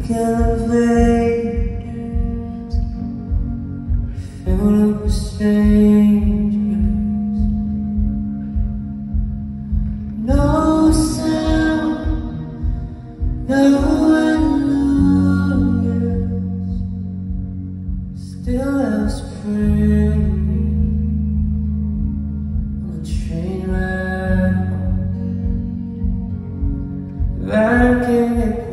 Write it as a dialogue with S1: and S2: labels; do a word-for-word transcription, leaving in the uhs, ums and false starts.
S1: can play filled up with strangers. No sound, no hallelujahs, still I was praying on the train ride home. If I can get